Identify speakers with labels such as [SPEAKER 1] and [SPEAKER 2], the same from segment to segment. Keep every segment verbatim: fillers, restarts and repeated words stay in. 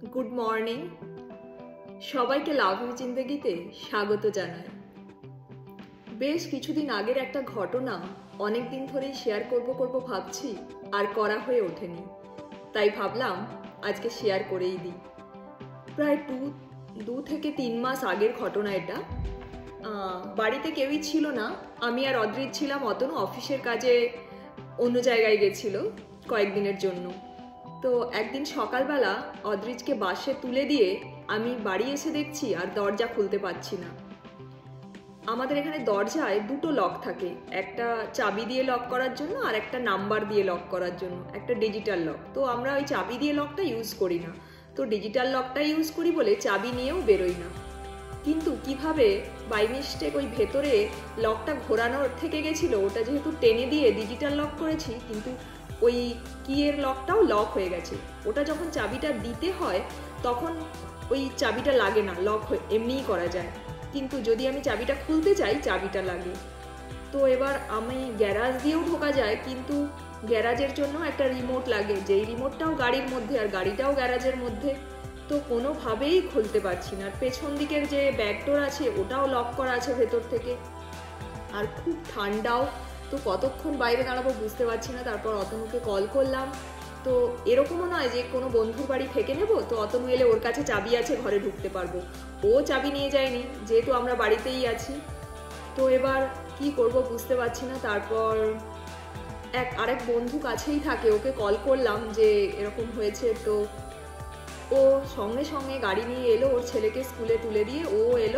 [SPEAKER 1] Good morning. সবাইকে love you জিন্দেগিতে স্বাগত জানাই। বেশ কিছুদিন আগের একটা ঘটনা অনেক দিন ধরেই শেয়ার করব করব ভাবছি, আর করা হয়ে ওঠেনি, তাই ভাবলাম আজকে শেয়ার করেই দিই। প্রায় দু দু থেকে তিন মাস আগের ঘটনা এটা। বাড়িতে কেউই ছিল না, আমি আর অদ্রিত ছিলাম। অতনু অফিসের কাজে অন্য জায়গায় গেছিল কয়েকদিনের জন্য। তো একদিন সকালবেলা অদ্রিজকে বাসে তুলে দিয়ে আমি বাড়ি এসে দেখছি আর দরজা খুলতে পারছি না। আমাদের এখানে দরজায় দুটো লক থাকে, একটা চাবি দিয়ে লক করার জন্য আর একটা নাম্বার দিয়ে লক করার জন্য, একটা ডিজিটাল লক। তো আমরা ওই চাবি দিয়ে লকটা ইউজ করি না, তো ডিজিটাল লকটা ইউজ করি বলে চাবি নিয়েও বেরোই না। কিন্তু কিভাবে বাই মিস্টেক ওই ভেতরে লকটা ঘোরানোর থেকে গেছিলো, ওটা যেহেতু টেনে দিয়ে ডিজিটাল লক করেছি, কিন্তু ওই কিয়ের লকটাও লক হয়ে গেছে। ওটা যখন চাবিটা দিতে হয় তখন ওই চাবিটা লাগে না, লক হয়ে এমনিই করা যায়। কিন্তু যদি আমি চাবিটা খুলতে চাই চাবিটা লাগে। তো এবার আমি গ্যারাজ দিয়েও ঢোকা যায়, কিন্তু গ্যারাজের জন্য একটা রিমোট লাগে, যেই রিমোটটাও গাড়ির মধ্যে আর গাড়িটাও গ্যারাজের মধ্যে। তো কোনোভাবেই খুলতে পারছি না। আর পেছন দিকের যে ব্যাকডোর আছে ওটাও লক করা আছে ভেতর থেকে, আর খুব ঠান্ডাও। তো কতক্ষণ বাইরে দাঁড়াবো বুঝতে পারছি না। তারপর অতনুকে কল করলাম। তো এরকমও নয় যে কোনো বন্ধুর বাড়ি থেকে নেব, তো অতনু এলে ওর কাছে চাবি আছে, ঘরে ঢুকতে পারবো। ও চাবি নিয়ে যায়নি, যেহেতু আমরা বাড়িতেই আছি। তো এবার কি করব বুঝতে পারছি না। তারপর এক আরেক বন্ধু কাছেই থাকে, ওকে কল করলাম যে এরকম হয়েছে। তো ও সঙ্গে সঙ্গে গাড়ি নিয়ে এলো, ওর ছেলেকে স্কুলে তুলে দিয়ে ও এলো।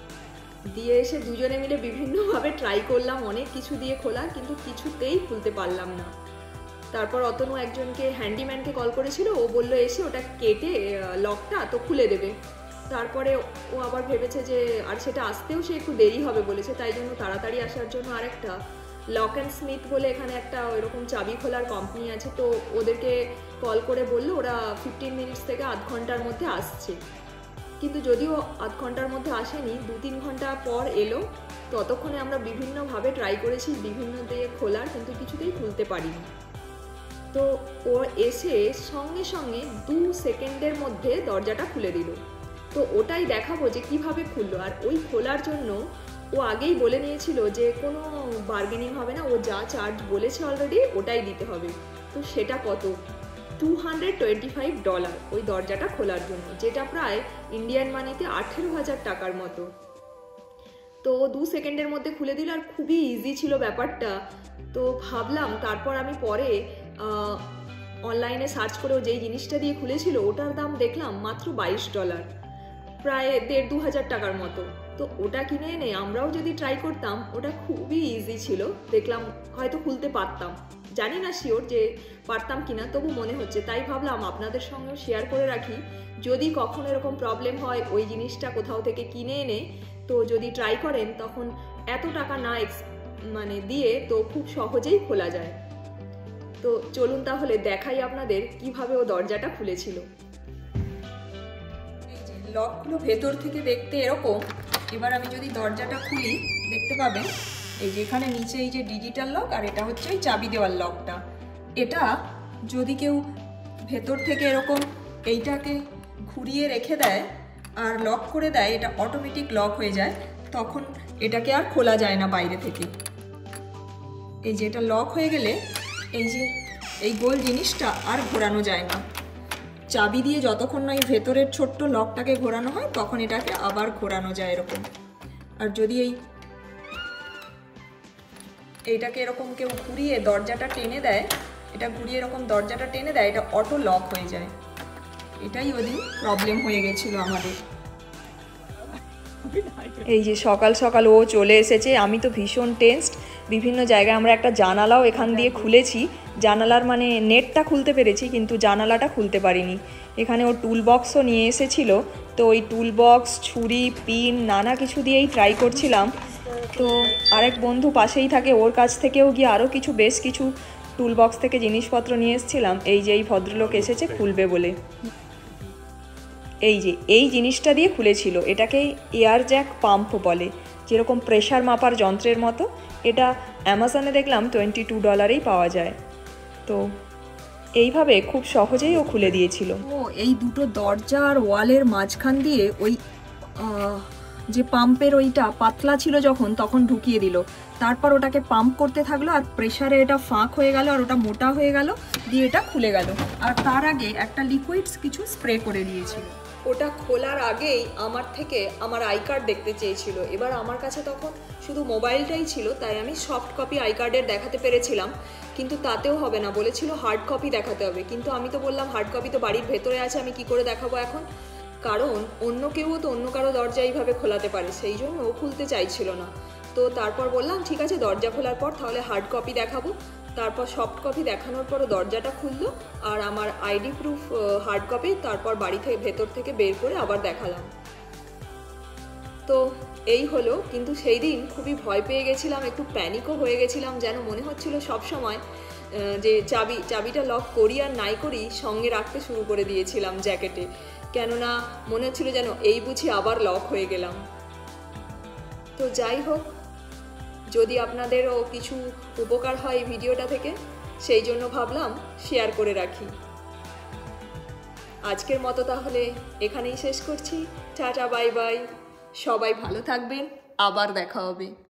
[SPEAKER 1] দিয়ে এসে দুজনে মিলে বিভিন্নভাবে ট্রাই করলাম অনেক কিছু দিয়ে খোলার, কিন্তু কিছুতেই খুলতে পারলাম না। তারপর অতনু একজনকে হ্যান্ডিম্যানকে কল করেছিল, ও বললো এসে ওটা কেটে লকটা তো খুলে দেবে। তারপরে ও আবার ভেবেছে যে আর সেটা আসতেও সে একটু দেরি হবে বলেছে, তাই জন্য তাড়াতাড়ি আসার জন্য আরেকটা লক অ্যান্ড স্মিথ বলে এখানে একটা ওইরকম চাবি খোলার কোম্পানি আছে, তো ওদেরকে কল করে বললো ওরা ফিফটিন মিনিটস থেকে আধ ঘন্টার মধ্যে আসছে। কিন্তু যদিও আধ ঘন্টার মধ্যে আসেনি, দু তিন ঘন্টা পর এলো। ততক্ষণে আমরা বিভিন্নভাবে ট্রাই করেছি বিভিন্ন দিয়ে খোলার, কিন্তু কিছুতেই খুলতে পারিনি। তো ও এসে সঙ্গে সঙ্গে দু সেকেন্ডের মধ্যে দরজাটা খুলে দিল। তো ওটাই দেখাবো যে কিভাবে খুললো। আর ওই খোলার জন্য ও আগেই বলে নিয়েছিল যে কোনো বার্গেনিং হবে না, ও যা চার্জ বলেছে অলরেডি ওটাই দিতে হবে। তো সেটা কত? Two hundred twenty five dollar ওই দরজাটা খোলার জন্য, যেটা প্রায় ইন্ডিয়ান মানিতে আঠেরো হাজার টাকার মতো। তো দু সেকেন্ডের মধ্যে খুলে দিল, আর খুবই ইজি ছিল ব্যাপারটা। তো ভাবলাম, তারপর আমি পরে অনলাইনে সার্চ করেও যেই জিনিসটা দিয়ে খুলেছিল ওটার দাম দেখলাম মাত্র বাইশ ডলার, প্রায় দেড় দু হাজার টাকার মতো। তো ওটা কিনে এনে আমরাও যদি ট্রাই করতাম, ওটা খুবই ইজি ছিল, দেখলাম হয়তো খুলতে পারতাম। জানি না শিওর যে পারতাম কিনা, তবু মনে হচ্ছে। তাই ভাবলাম আপনাদের সঙ্গেও শেয়ার করে রাখি, যদি কখনো এরকম প্রবলেম হয় ওই জিনিসটা কোথাও থেকে কিনে এনে তো যদি ট্রাই করেন, তখন এত টাকা না মানে দিয়ে তো খুব সহজেই খোলা যায়। তো চলুন তাহলে দেখাই আপনাদের কিভাবে ও দরজাটা খুলেছিল। এই যে লকগুলো ভেতর থেকে দেখতে এরকম। এবার আমি যদি দরজাটা খুলি দেখতে পাবেন এই যে এখানে নিচে এই যে ডিজিটাল লক, আর এটা হচ্ছে ওই চাবি দেওয়ার লকটা। এটা যদি কেউ ভেতর থেকে এরকম এইটাকে ঘুরিয়ে রেখে দেয় আর লক করে দেয়, এটা অটোমেটিক লক হয়ে যায়, তখন এটাকে আর খোলা যায় না বাইরে থেকে। এই যে এটা লক হয়ে গেলে এই যে এই গোল জিনিসটা আর ঘোরানো যায় না। চাবি দিয়ে যতক্ষণ না এই ভেতরের ছোট্ট লকটাকে ঘোরানো হয় তখন এটাকে আবার ঘোরানো যায় এরকম। আর যদি এই এইটাকে এরকম কেউ ঘুরিয়ে দরজাটা টেনে দেয়, এটা ঘুরিয়ে এরকম দরজাটা টেনে দেয়, এটা অটো লক হয়ে যায়। এটাই ওদিন প্রবলেম হয়ে গেছিল আমাদের। এই যে সকাল সকাল ও চলে এসেছে, আমি তো ভীষণ টেনসড। বিভিন্ন জায়গায় আমরা একটা জানালাও এখান দিয়ে খুলেছি, জানালার মানে নেটটা খুলতে পেরেছি কিন্তু জানালাটা খুলতে পারিনি। এখানে ও টুল বক্সও নিয়ে এসেছিল, তো ওই টুল বক্স, ছুরি, পিন নানা কিছু দিয়েই ট্রাই করছিলাম। তো আরেক বন্ধু পাশেই থাকে, ওর কাছ থেকেও গিয়ে আরও কিছু বেশ কিছু টুল বক্স থেকে জিনিসপত্র নিয়ে এসেছিলাম। এই যে এই ভদ্রলোক এসেছে খুলবে বলে, এই যে এই জিনিসটা দিয়ে খুলেছিল। এটাকে এয়ার জ্যাক পাম্প বলে, যেরকম প্রেশার মাপার যন্ত্রের মতো। এটা অ্যামাজনে দেখলাম টোয়েন্টি টু ডলারেই পাওয়া যায়। তো এইভাবে খুব সহজেই ও খুলে দিয়েছিল। ও এই দুটো দরজা আর ওয়ালের মাঝখান দিয়ে ওই যে পাম্পের ওইটা পাতলা ছিল যখন তখন ঢুকিয়ে দিল, তারপর ওটাকে পাম্প করতে থাকলো আর প্রেসারে এটা ফাঁক হয়ে গেল আর ওটা মোটা হয়ে গেল, দিয়ে এটা খুলে গেল। আর তার আগে একটা লিকুইডস কিছু স্প্রে করে দিয়েছিল। ওটা খোলার আগেই আমার থেকে আমার আই কার্ড দেখতে চেয়েছিল। এবার আমার কাছে তখন শুধু মোবাইলটাই ছিল, তাই আমি সফট কপি আই কার্ডের দেখাতে পেরেছিলাম, কিন্তু তাতেও হবে না, বলেছিল হার্ড কপি দেখাতে হবে। কিন্তু আমি তো বললাম হার্ড কপি তো বাড়ির ভেতরে আছে, আমি কি করে দেখাবো এখন, কারণ অন্য কেউ তো অন্য কারো দরজা এইভাবে খোলাতে পারে, সেই জন্য ও খুলতে চাইছিল না। তো তারপর বললাম ঠিক আছে দরজা খোলার পর তাহলে হার্ড কপি দেখাবো। তারপর সফট কপি দেখানোর পরও দরজাটা খুললো আর আমার আইডি প্রুফ হার্ড কপি তারপর বাড়ি থেকে ভেতর থেকে বের করে আবার দেখালাম। তো এই হলো। কিন্তু সেই দিন খুবই ভয় পেয়ে গেছিলাম, একটু প্যানিকও হয়ে গেছিলাম, যেন মনে হচ্ছিল সব সময় যে চাবি চাবিটা লক করি আর নাই করি সঙ্গে রাখতে শুরু করে দিয়েছিলাম জ্যাকেটে, কেননা মনে হচ্ছিল যেন এই বুঝি আবার লক হয়ে গেলাম। তো যাই হোক, যদি আপনাদেরও কিছু উপকার হয় এই ভিডিওটা থেকে, সেই জন্য ভাবলাম শেয়ার করে রাখি। আজকের মতো তাহলে এখানেই শেষ করছি। টাটা, বাই বাই, সবাই ভালো থাকবেন, আবার দেখা হবে।